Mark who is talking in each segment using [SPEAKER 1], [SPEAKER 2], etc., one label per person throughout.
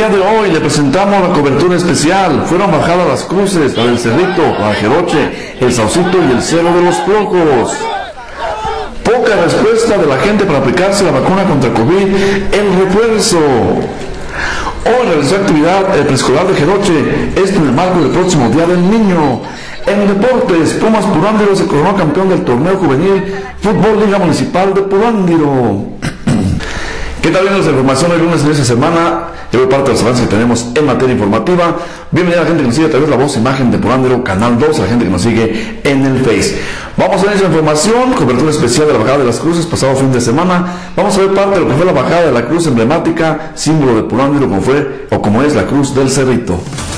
[SPEAKER 1] día de hoy le presentamos la cobertura especial. Fueron bajadas las cruces para el Cerrito, para Jeroche, el Saucito y el Cerro de los Flojos. Poca respuesta de la gente para aplicarse la vacuna contra COVID, el refuerzo. Hoy realizó actividad el preescolar de Jeroche, esto en el marco del próximo Día del Niño. En deportes, Pumas Purándiro se coronó campeón del torneo juvenil Fútbol Liga Municipal de Purándiro. ¿Qué tal? Viendo la información el lunes de esta semana, ya voy parte de los avances que tenemos en materia informativa. Bienvenida a la gente que nos sigue a través de la voz imagen de Purándiro, Canal 2, a la gente que nos sigue en el Face. Vamos a ver esa información, cobertura especial de la bajada de las cruces pasado fin de semana. Vamos a ver parte de lo que fue la bajada de la cruz emblemática, símbolo de Purándiro, como fue o como es la cruz del Cerrito.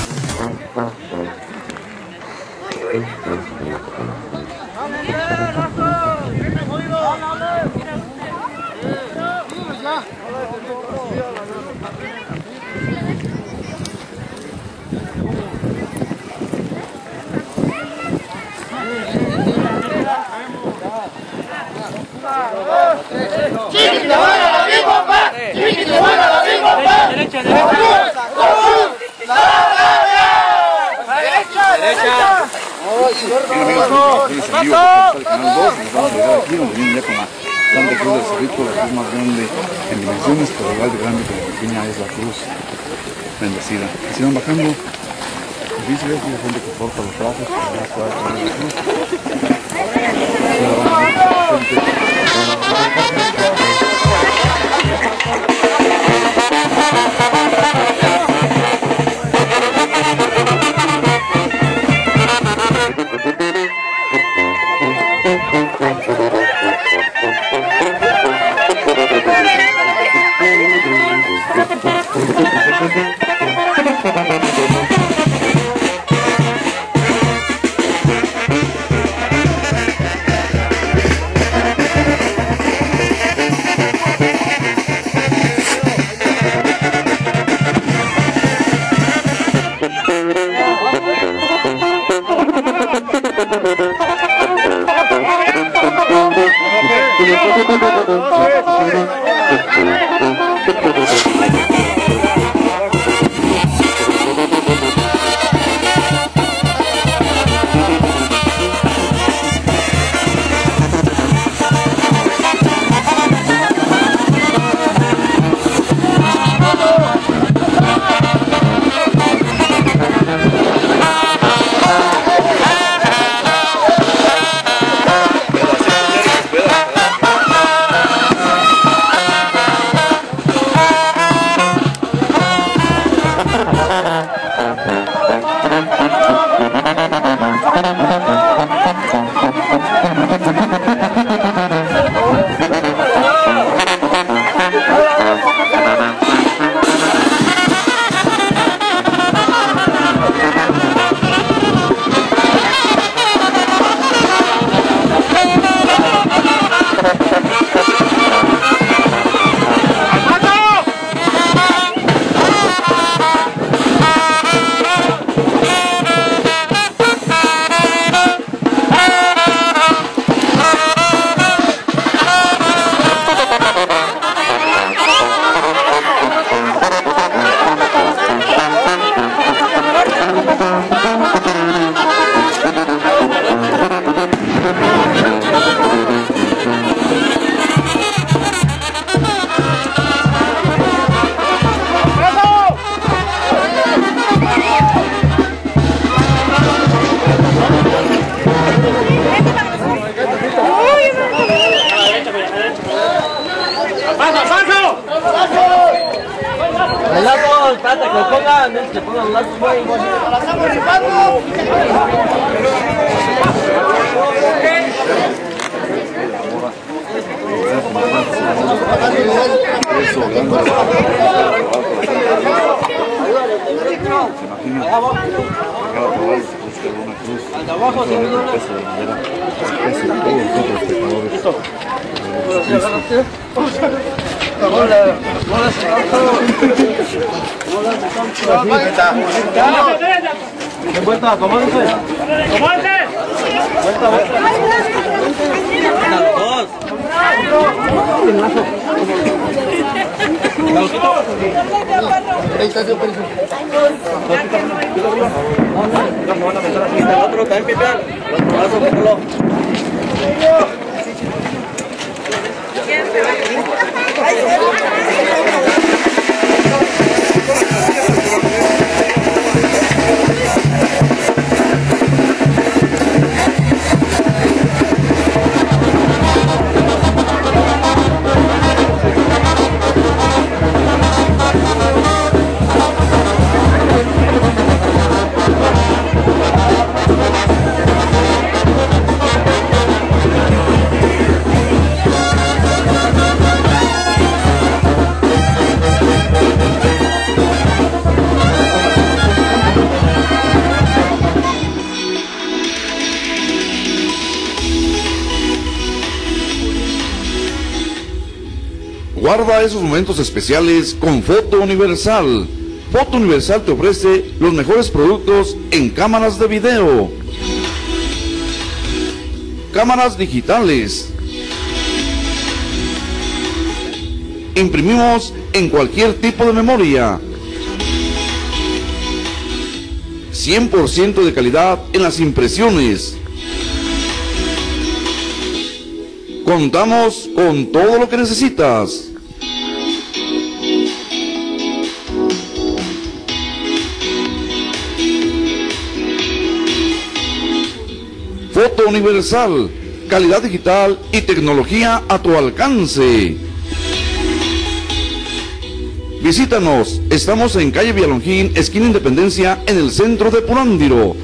[SPEAKER 2] Santa Cruz del Cerrito, la cruz más grande en dimensiones, pero igual de grande que la pequeña es la cruz bendecida. Y siguen bajando, difíciles, hay gente que corta los brazos, pero ya está con la cruz.
[SPEAKER 3] Vuelta, acomódense. ¡Acomódense! Vuelta, vuelta. Dos.
[SPEAKER 4] Ahí está, señor Perico.
[SPEAKER 3] Otro también, Pipián. Brazo, mételo.
[SPEAKER 1] Guarda esos momentos especiales con Foto Universal. Foto Universal te ofrece los mejores productos en cámaras de video, cámaras digitales. Imprimimos en cualquier tipo de memoria. 100% de calidad en las impresiones. Contamos con todo lo que necesitas. Foto Universal, calidad digital y tecnología a tu alcance. Visítanos, estamos en calle Villalongín, esquina Independencia, en el centro de Purándiro.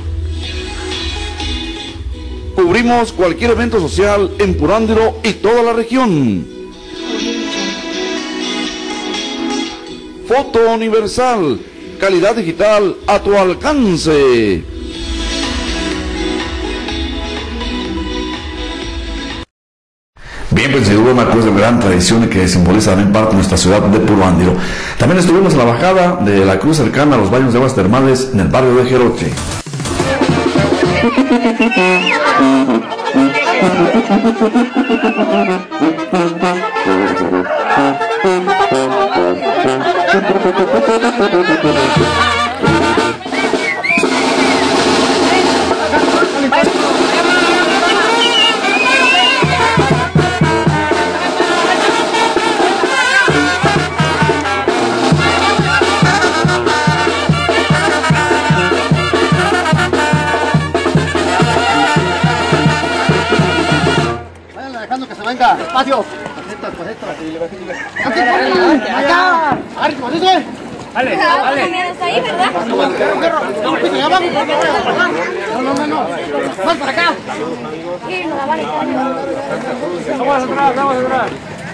[SPEAKER 1] Cubrimos cualquier evento social en Purándiro y toda la región. Foto Universal, calidad digital a tu alcance. Bien, pues se hubo una cruz de gran tradición que simboliza también parte de nuestra ciudad de Purándiro. También estuvimos en la bajada de la cruz cercana a los baños de aguas termales en el barrio de Jeroche.
[SPEAKER 4] Venga, espacio. Acá.
[SPEAKER 3] Dale, dale.
[SPEAKER 4] Ahí, ¿verdad? No. Más para acá.
[SPEAKER 3] Vamos atrás.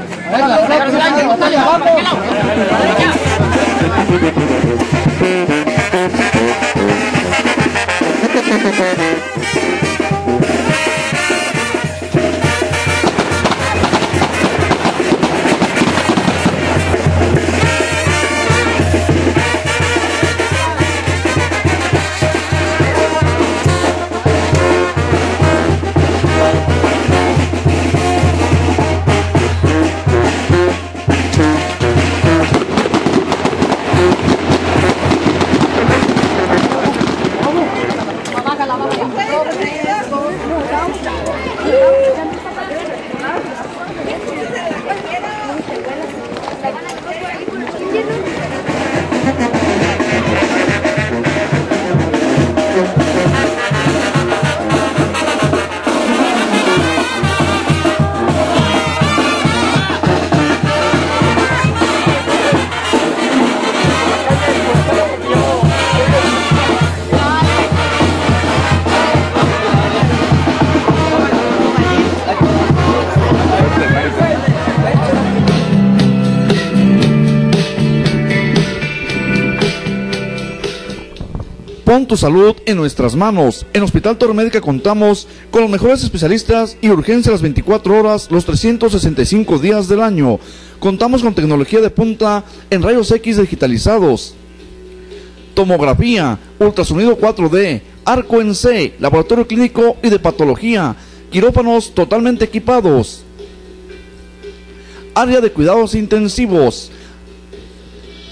[SPEAKER 1] Pon tu salud en nuestras manos. En Hospital Torre Médica contamos con los mejores especialistas y urgencia las 24 horas, los 365 días del año. Contamos con tecnología de punta en rayos X digitalizados, tomografía, ultrasonido 4D, arco en C, laboratorio clínico y de patología, quirófanos totalmente equipados, área de cuidados intensivos,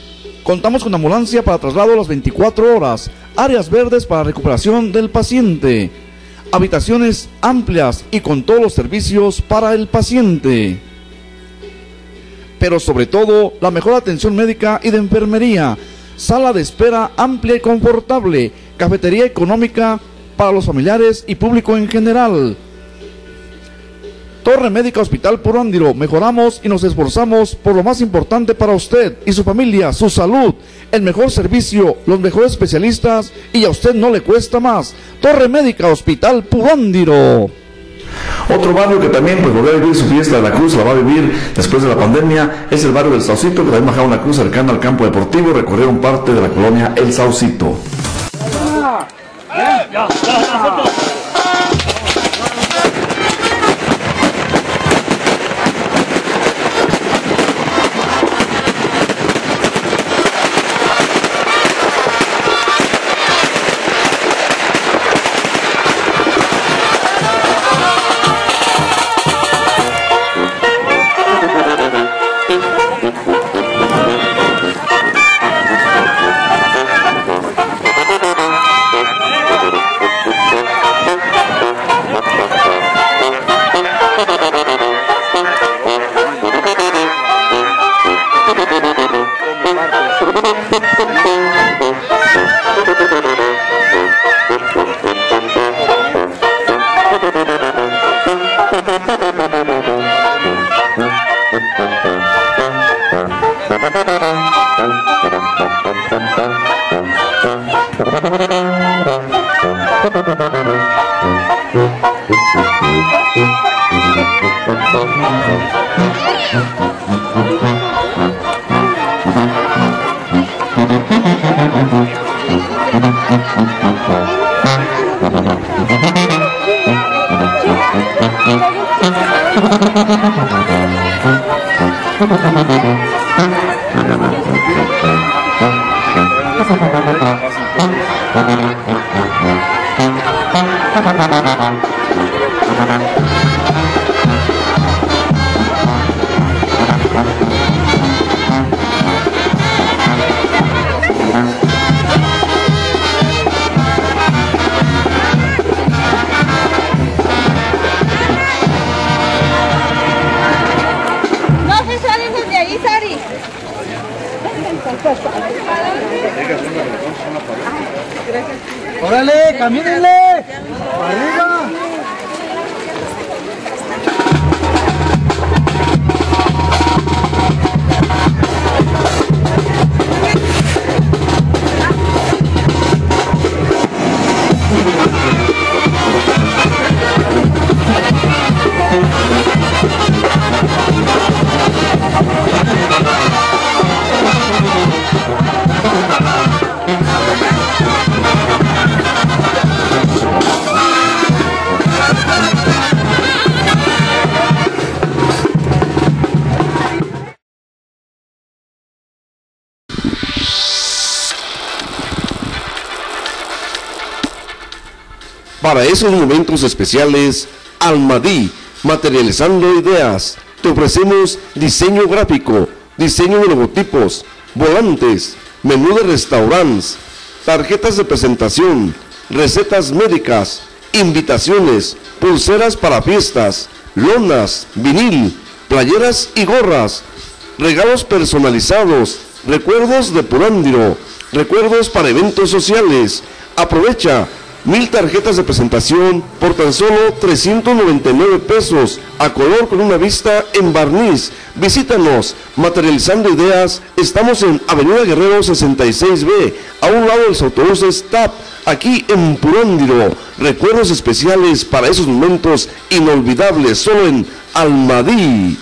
[SPEAKER 5] Contamos con ambulancia para traslado a las 24 horas, áreas verdes para recuperación del paciente, habitaciones amplias y con todos los servicios para el paciente. Pero sobre todo, la mejor atención médica y de enfermería, sala de espera amplia y confortable, cafetería económica para los familiares y público en general. Torre Médica Hospital Purándiro, mejoramos y nos esforzamos por lo más importante para usted y su familia, su salud, el mejor servicio, los mejores especialistas y a usted no le cuesta más. Torre Médica Hospital Purándiro.
[SPEAKER 1] Otro barrio que también pues volvió a vivir su fiesta de la cruz, la va a vivir después de la pandemia, es el barrio del Saucito, que también bajaron una cruz cercana al campo deportivo y recorrieron parte de la colonia El Saucito.
[SPEAKER 4] ¡Órale, camínenle! ¡Arriba!
[SPEAKER 6] Para esos momentos especiales, Almadí, materializando ideas. Te ofrecemos diseño gráfico, diseño de logotipos, volantes, menú de restaurantes, tarjetas de presentación, recetas médicas, invitaciones, pulseras para fiestas, lonas, vinil, playeras y gorras, regalos personalizados, recuerdos de Purándiro, recuerdos para eventos sociales. Aprovecha 1000 tarjetas de presentación por tan solo 399 pesos, a color con una vista en barniz. Visítanos, Materializando Ideas. Estamos en Avenida Guerrero 66B, a un lado de los autobuses TAP, aquí en Purándiro. Recuerdos especiales para esos momentos inolvidables, solo en Almadí.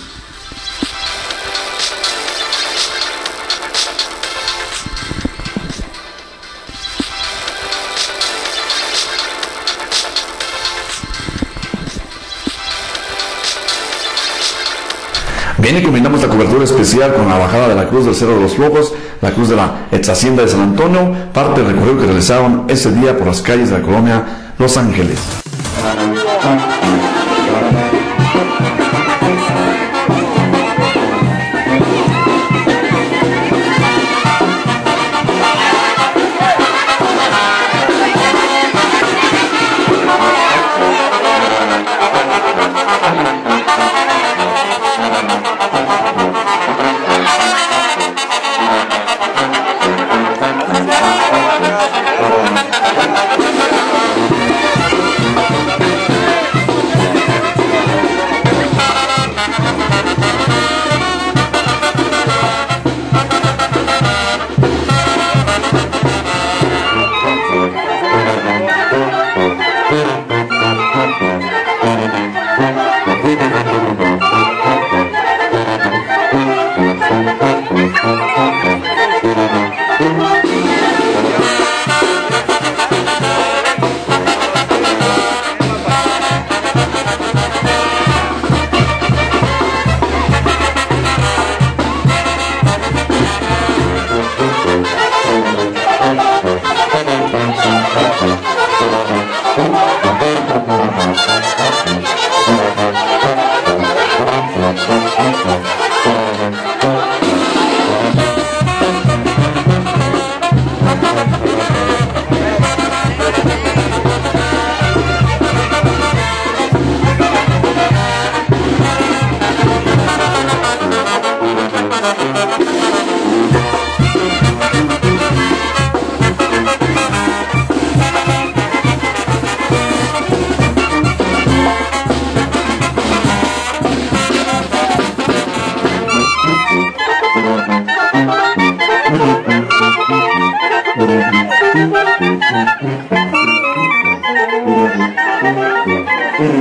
[SPEAKER 1] Bien, y combinamos la cobertura especial con la bajada de la Cruz del Cerro de los Flojos, la Cruz de la ex Hacienda de San Antonio, parte del recorrido que realizaron ese día por las calles de la colonia Los Ángeles.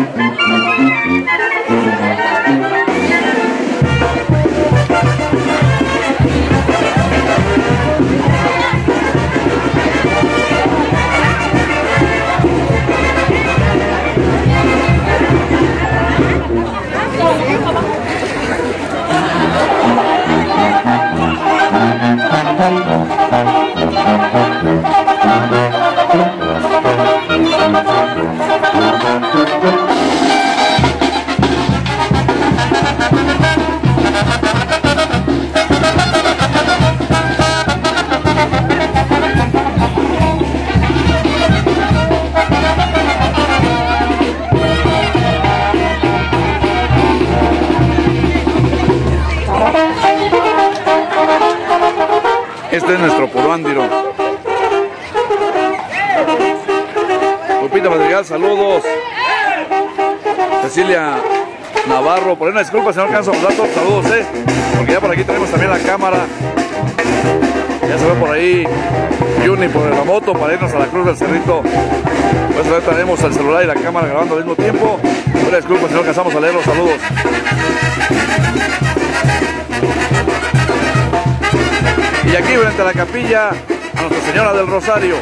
[SPEAKER 2] Este es nuestro Poroándiro. Lupita Madrigal, saludos. Cecilia Navarro, por ahí una disculpa si no alcanzo a hablar todos, saludos, porque ya por aquí tenemos también la cámara. Ya se ve por ahí Juni por la moto para irnos a la Cruz del Cerrito. Pues ahora tenemos el celular y la cámara grabando al mismo tiempo. Una disculpa si no alcanzamos a leer los saludos. Y aquí frente a la capilla a Nuestra Señora del Rosario.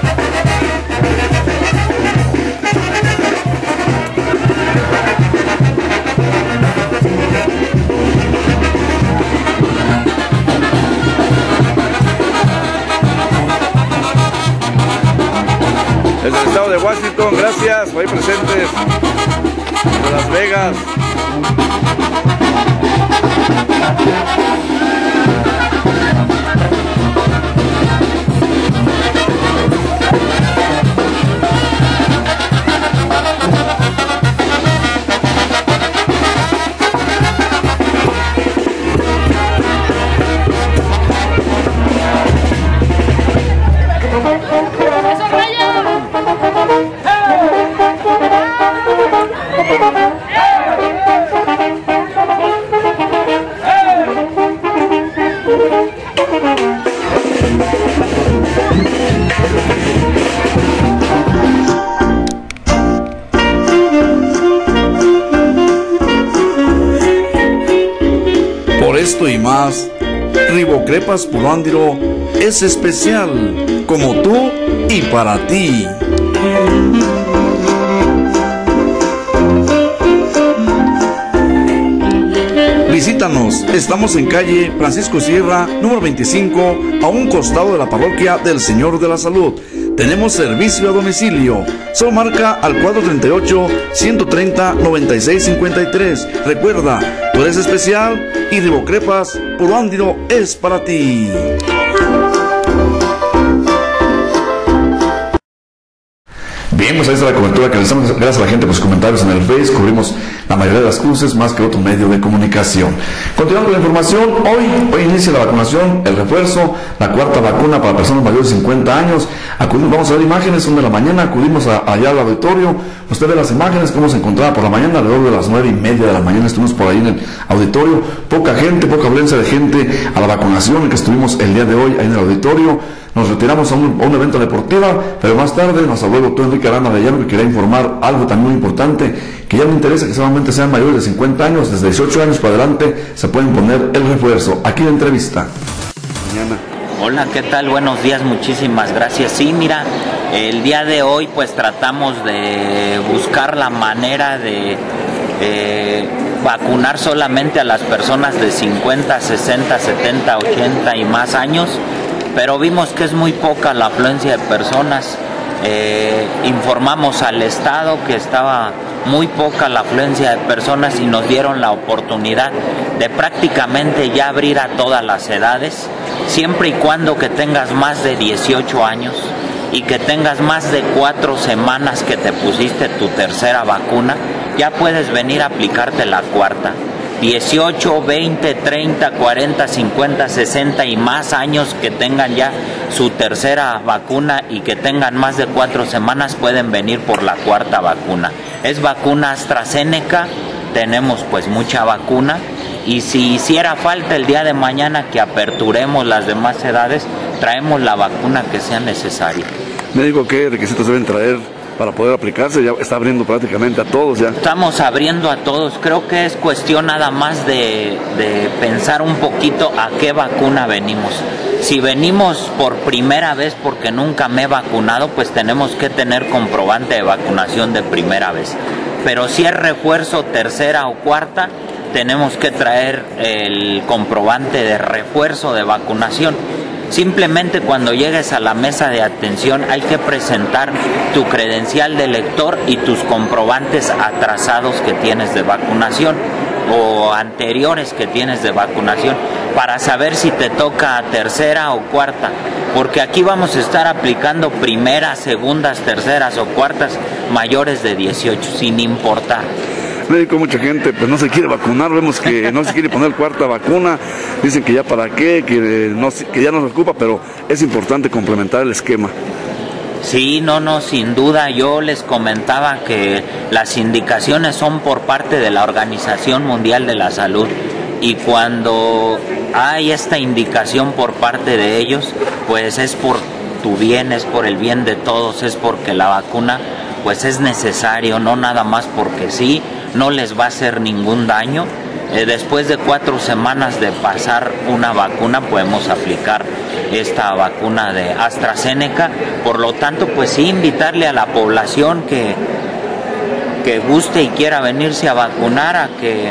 [SPEAKER 2] Desde el estado de Washington, gracias, por ahí presentes. De Las Vegas.
[SPEAKER 5] Por esto y más, Ribocrepas Poroándiro es especial, como tú y para ti. Visítanos, estamos en calle Francisco Sierra, número 25, a un costado de la parroquia del Señor de la Salud. Tenemos servicio a domicilio. Solo marca al 438-130-9653. Recuerda, tú eres especial y Ribocrepas Poroándiro es para ti.
[SPEAKER 1] Bien, pues ahí está la cobertura que realizamos. Gracias a la gente por sus comentarios en el Face. Cubrimos la mayoría de las cruces más que otro medio de comunicación. Continuando con la información, hoy inicia la vacunación, el refuerzo, la cuarta vacuna para personas mayores de 50 años. Vamos a ver imágenes, son de la mañana, acudimos allá al auditorio. Usted ve las imágenes, cómo se encontraba por la mañana, alrededor de las 9:30 de la mañana estuvimos por ahí en el auditorio. Poca gente, poca afluencia de gente a la vacunación en que estuvimos el día de hoy ahí en el auditorio. Nos retiramos a un evento deportivo, pero más tarde nos habló el doctor Enrique Arana de Llano, que quería informar algo también muy importante, que ya me interesa que solamente sean mayores de 50 años, desde 18 años para adelante se pueden poner el refuerzo. Aquí la entrevista.
[SPEAKER 2] Mañana.
[SPEAKER 7] Hola, ¿qué tal? Buenos días, muchísimas gracias. Sí, mira, el día de hoy pues tratamos de buscar la manera de vacunar solamente a las personas de 50, 60, 70, 80 y más años, pero vimos que es muy poca la afluencia de personas. Informamos al Estado que estaba muy poca la afluencia de personas y nos dieron la oportunidad de prácticamente ya abrir a todas las edades, siempre y cuando que tengas más de 18 años y que tengas más de 4 semanas que te pusiste tu tercera vacuna, ya puedes venir a aplicarte la cuarta. 18, 20, 30, 40, 50, 60 y más años que tengan ya su tercera vacuna y que tengan más de 4 semanas pueden venir por la cuarta vacuna. Es vacuna AstraZeneca, tenemos pues mucha vacuna y si hiciera falta el día de mañana que aperturemos las demás edades, traemos la vacuna que sea necesaria.
[SPEAKER 2] Me digo qué requisitos deben traer para poder aplicarse? Ya está abriendo prácticamente a todos ya.
[SPEAKER 7] Estamos abriendo a todos. Creo que es cuestión nada más de pensar un poquito a qué vacuna venimos. Si venimos por primera vez porque nunca me he vacunado, pues tenemos que tener comprobante de vacunación de primera vez. Pero si es refuerzo tercera o cuarta, tenemos que traer el comprobante de refuerzo de vacunación. Simplemente cuando llegues a la mesa de atención hay que presentar tu credencial de lector y tus comprobantes atrasados que tienes de vacunación o anteriores que tienes de vacunación para saber si te toca tercera o cuarta, porque aquí vamos a estar aplicando primeras, segundas, terceras o cuartas mayores de 18, sin importar.
[SPEAKER 2] Médico, mucha gente pues no se quiere vacunar, vemos que no se quiere poner cuarta vacuna, dicen que ya para qué, que ya no se ocupa, pero es importante complementar el esquema.
[SPEAKER 7] Sí, no, sin duda. Yo les comentaba que las indicaciones son por parte de la Organización Mundial de la Salud y cuando hay esta indicación por parte de ellos, pues es por tu bien, es por el bien de todos, es porque la vacuna pues es necesario, no nada más porque sí, no les va a hacer ningún daño. Después de 4 semanas de pasar una vacuna podemos aplicar esta vacuna de AstraZeneca, por lo tanto pues sí invitarle a la población que guste y quiera venirse a vacunar a que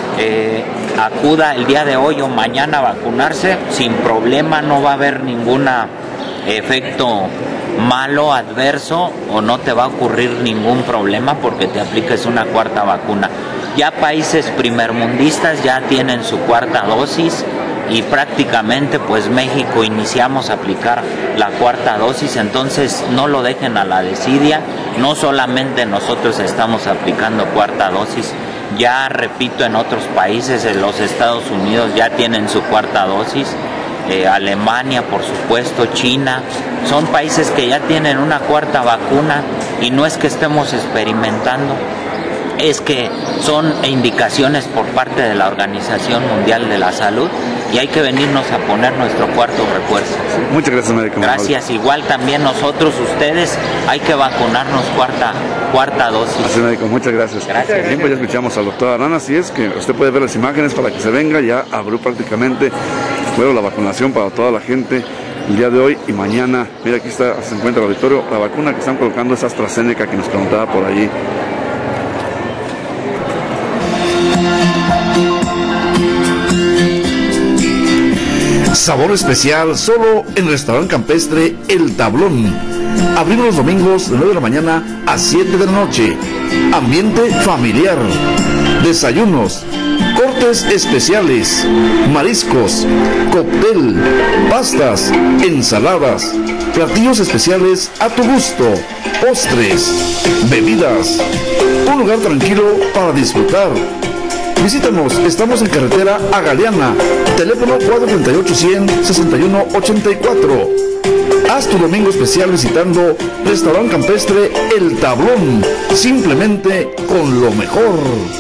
[SPEAKER 7] acuda el día de hoy o mañana a vacunarse sin problema, no va a haber ningún efecto malo, adverso o no te va a ocurrir ningún problema porque te apliques una cuarta vacuna. Ya países primermundistas ya tienen su cuarta dosis y prácticamente pues México iniciamos a aplicar la cuarta dosis, entonces no lo dejen a la desidia, no solamente nosotros estamos aplicando cuarta dosis, ya repito, en otros países, en los Estados Unidos ya tienen su cuarta dosis, Alemania por supuesto, China, son países que ya tienen una cuarta vacuna y no es que estemos experimentando, es que son indicaciones por parte de la Organización Mundial de la Salud y hay que venirnos a poner nuestro cuarto refuerzo.
[SPEAKER 2] Muchas gracias, médico.
[SPEAKER 7] Gracias, igual también nosotros, ustedes, hay que vacunarnos cuarta dosis.
[SPEAKER 2] Así, médico, muchas gracias.
[SPEAKER 7] Gracias.
[SPEAKER 2] Bien, pues ya escuchamos al doctor Arana, así es que usted puede ver las imágenes para que se venga, ya abrió prácticamente la vacunación para toda la gente el día de hoy y mañana. Mira, aquí se encuentra el auditorio, la vacuna que están colocando es AstraZeneca, que nos preguntaba por allí.
[SPEAKER 5] Sabor especial solo en Restaurante Campestre El Tablón. Abrimos los domingos de 9 de la mañana a 7 de la noche. Ambiente familiar. Desayunos, cortes especiales, mariscos, cóctel, pastas, ensaladas, platillos especiales a tu gusto, postres, bebidas. Un lugar tranquilo para disfrutar. Visítanos, estamos en carretera a Galeana, teléfono 438-100-6184. Haz tu domingo especial visitando Restaurante Campestre El Tablón, simplemente con lo mejor.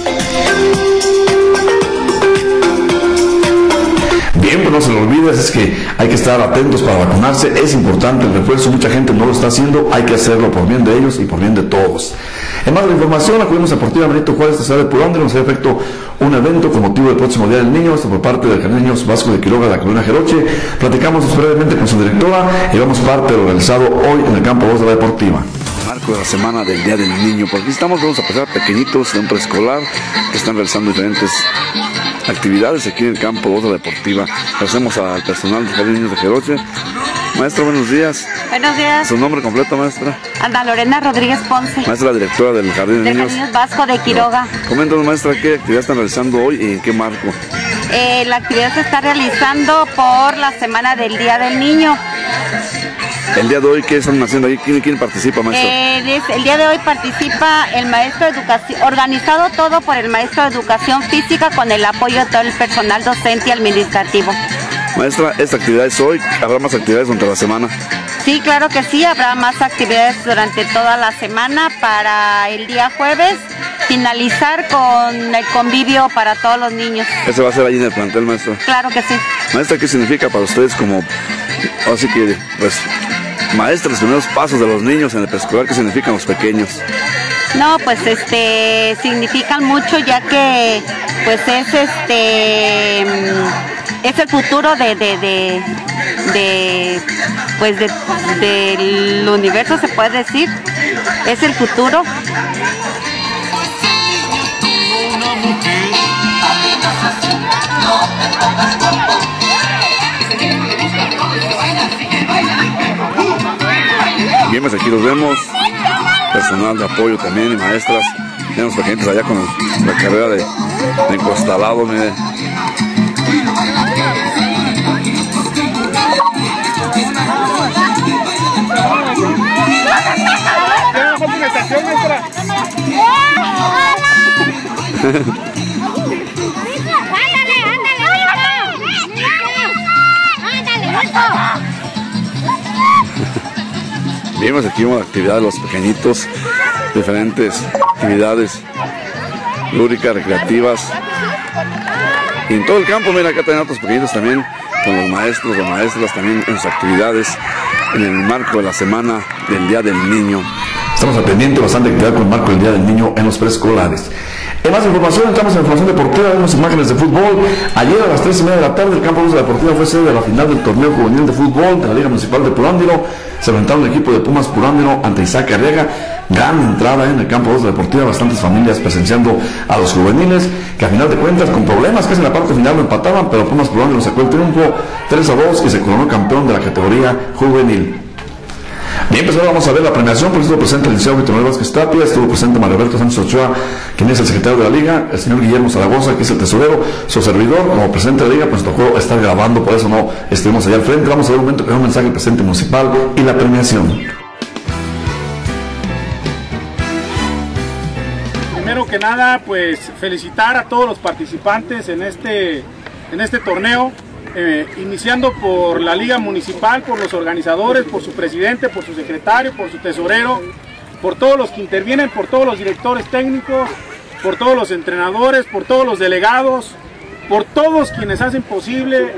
[SPEAKER 1] Bien, pues no se lo olvides, es que hay que estar atentos para vacunarse, es importante el refuerzo, mucha gente no lo está haciendo, hay que hacerlo por bien de ellos y por bien de todos. En más de la información, acudimos a Deportiva Benito Juárez, ciudad de Pulondre, nos ha efecto un evento con motivo del próximo Día del Niño, esto por parte del Jardín de Niños Vasco de Quiroga de la Colonia Jeroche. Platicamos brevemente con su directora y vamos parte de lo realizado hoy en el campo 2 de la Deportiva.
[SPEAKER 2] Marco de la semana del Día del Niño, por aquí estamos, vamos a pasar pequeñitos de un preescolar que están realizando diferentes actividades aquí en el campo 2 de la Deportiva. Agradecemos al personal del Jardín de Niños de Jeroche. Maestra, buenos días.
[SPEAKER 8] Buenos días.
[SPEAKER 2] ¿Su nombre completo, maestra?
[SPEAKER 8] Ana Lorena Rodríguez Ponce.
[SPEAKER 2] Maestra, directora del Jardín de Niños.
[SPEAKER 8] Vasco de Quiroga.
[SPEAKER 2] Coméntanos, maestra, ¿qué actividad están realizando hoy y en qué marco?
[SPEAKER 8] La actividad se está realizando por la semana del Día del Niño.
[SPEAKER 2] El día de hoy, ¿qué están haciendo ahí? ¿Quién participa, maestro?
[SPEAKER 8] El día de hoy participa el maestro de educación, organizado todo por el maestro de educación física con el apoyo de todo el personal docente y administrativo.
[SPEAKER 2] Maestra, esta actividad es hoy, ¿habrá más actividades durante la semana?
[SPEAKER 8] Sí, claro que sí, habrá más actividades durante toda la semana para el día jueves, finalizar con el convivio para todos los niños.
[SPEAKER 2] ¿Eso va a ser ahí en el plantel, maestra?
[SPEAKER 8] Claro que sí.
[SPEAKER 2] Maestra, ¿qué significa para ustedes como, así que, pues, Maestra, los primeros pasos de los niños en el preescolar, ¿qué significan los pequeños?
[SPEAKER 8] No, pues significan mucho, ya que pues es el futuro del universo, se puede decir. Es el futuro.
[SPEAKER 2] Bien, pues aquí los vemos, personal de apoyo también y maestras. Tenemos pequeñitos allá con la carrera de encostalado, mire. Vimos aquí una actividad de los pequeñitos, diferentes actividades lúdicas, recreativas. Y en todo el campo, mira, acá también otros pequeñitos también, con los maestros o maestras también en sus actividades, en el marco de la semana del Día del Niño.
[SPEAKER 1] Estamos al pendiente, bastante actividad con el marco del Día del Niño en los preescolares. En más información, entramos en información deportiva, vemos imágenes de fútbol. Ayer a las 3:30 de la tarde, el campo de Deportiva fue sede de la final del torneo juvenil de fútbol de la Liga Municipal de Purándiro. Se enfrentaron el equipo de Pumas Purándiro ante Isaac Arriaga. Gran entrada en el campo 2 de Deportiva, bastantes familias presenciando a los juveniles, que a final de cuentas, con problemas, casi en la parte final lo empataban, pero Pumas Purándiro sacó el triunfo 3-2 y se coronó campeón de la categoría juvenil. Bien, pues ahora vamos a ver la premiación. Por eso estuvo presente el licenciado Víctor Manuel Vázquez Tapia, estuvo presente Mario Alberto Sánchez Ochoa, quien es el secretario de la Liga, el señor Guillermo Zaragoza, que es el tesorero, su servidor, como presidente de la Liga, pues tocó estar grabando, por eso no estuvimos allá al frente. Vamos a ver un momento que da un mensaje del presidente municipal y la premiación.
[SPEAKER 9] Primero que nada, pues felicitar a todos los participantes en este torneo. Iniciando por la Liga Municipal, por los organizadores, por su presidente, por su secretario, por su tesorero, por todos los que intervienen, por todos los directores técnicos, por todos los entrenadores, por todos los delegados, por todos quienes hacen posible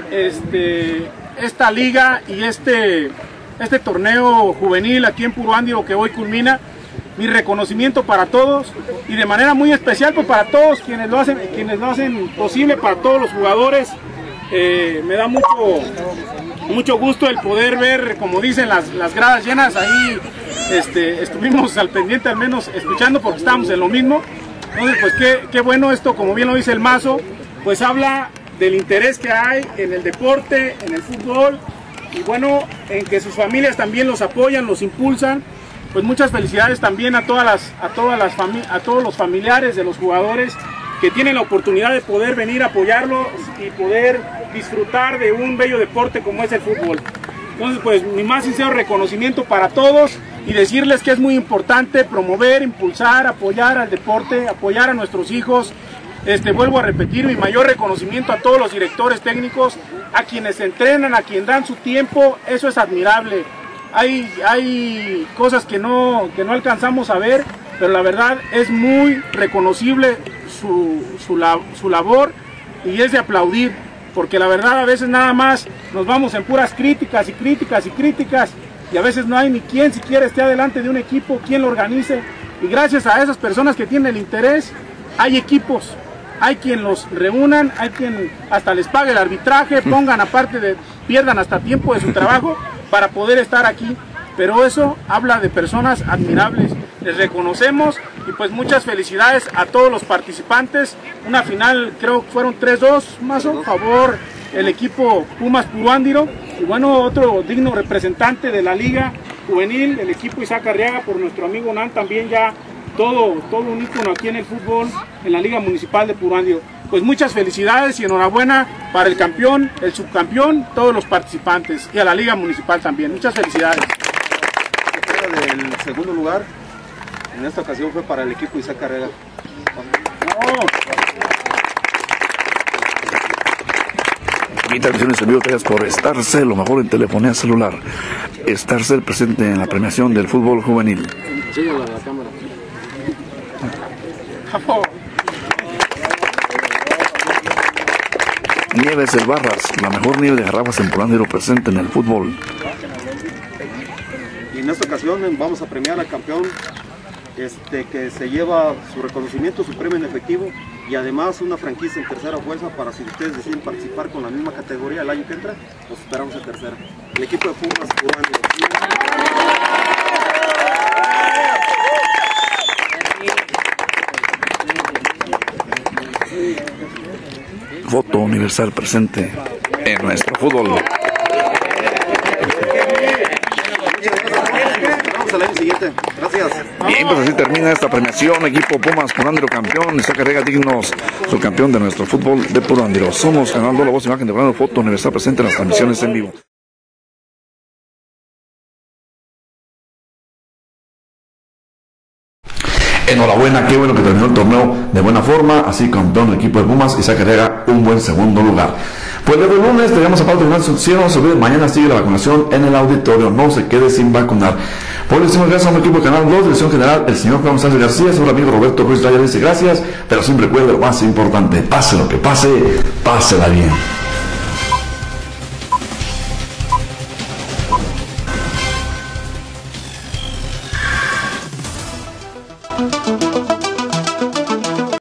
[SPEAKER 9] esta liga y este torneo juvenil aquí en Puruándiro que hoy culmina. Mi reconocimiento para todos y de manera muy especial pues para todos quienes lo hacen posible, para todos los jugadores. Me da mucho gusto el poder ver, como dicen, las gradas llenas. Ahí estuvimos al pendiente, al menos escuchando, porque estábamos en lo mismo. Entonces, pues qué bueno esto, como bien lo dice el Mazo, pues habla del interés que hay en el deporte, en el fútbol, y bueno, en que sus familias también los apoyan, los impulsan. Pues muchas felicidades también a todos los familiares de los jugadores que tienen la oportunidad de poder venir a apoyarlos y poder disfrutar de un bello deporte como es el fútbol. Entonces, pues mi más sincero reconocimiento para todos y decirles que es muy importante promover, impulsar, apoyar al deporte, apoyar a nuestros hijos. Vuelvo a repetir, mi mayor reconocimiento a todos los directores técnicos, a quienes entrenan, a quienes dan su tiempo. Eso es admirable. Hay cosas que no alcanzamos a ver, pero la verdad es muy reconocible su labor y es de aplaudir, porque la verdad a veces nada más nos vamos en puras críticas y a veces no hay ni quien siquiera esté adelante de un equipo, quien lo organice, y gracias a esas personas que tienen el interés hay equipos, hay quien los reúnan, hay quien hasta les pague el arbitraje, pongan aparte pierdan hasta tiempo de su trabajo para poder estar aquí. Pero eso habla de personas admirables, les reconocemos y pues muchas felicidades a todos los participantes. Una final, creo que fueron 3-2, Mazo, favor el equipo Pumas Puruándiro, y bueno, otro digno representante de la Liga Juvenil, el equipo Isaac Arriaga, por nuestro amigo Nan, también ya todo un ícono aquí en el fútbol, en la Liga Municipal de Puruándiro. Pues muchas felicidades y enhorabuena para el campeón, el subcampeón, todos los participantes y a la Liga Municipal también. Muchas felicidades.
[SPEAKER 10] Del segundo lugar, en esta ocasión fue para el equipo Isaac Arriaga.
[SPEAKER 1] Y transmisiones en vivo traídas por Starcell, lo mejor en telefonía celular. Starcell presente en la premiación del fútbol juvenil.
[SPEAKER 10] Síguela a la cámara.
[SPEAKER 1] Nieves del Barras, la mejor nieve de garrafas en Puruándiro presente en el fútbol.
[SPEAKER 10] En esta ocasión vamos a premiar al campeón que se lleva su reconocimiento, su premio en efectivo y además una franquicia en tercera fuerza para si ustedes deciden participar con la misma categoría el año que entra, los esperamos en tercera. El equipo de Pumas Puro Ánimo.
[SPEAKER 1] Voto universal presente en nuestro fútbol.
[SPEAKER 10] Vamos al año siguiente. Gracias.
[SPEAKER 1] Bien, pues así termina esta premiación. Equipo Pumas Puro Ánimo campeón. Está carrera dignos, subcampeón de nuestro fútbol de Puro Ánimo. Somos Canal 2, la voz y imagen de Fernando, Foto universal presente en las transmisiones en vivo. Enhorabuena, qué bueno que terminó el torneo de buena forma, así campeón el equipo de Pumas y saca carrera un buen segundo lugar. Pues luego el lunes tenemos aparte de una sección, no se olvide, mañana sigue la vacunación en el auditorio, no se quede sin vacunar. Por eso gracias a un equipo de Canal 2, dirección general, el señor Juan González García, su amigo Roberto Ruiz Raya dice gracias, pero siempre recuerde lo más importante, pase lo que pase, pásela bien.
[SPEAKER 11] Thank you.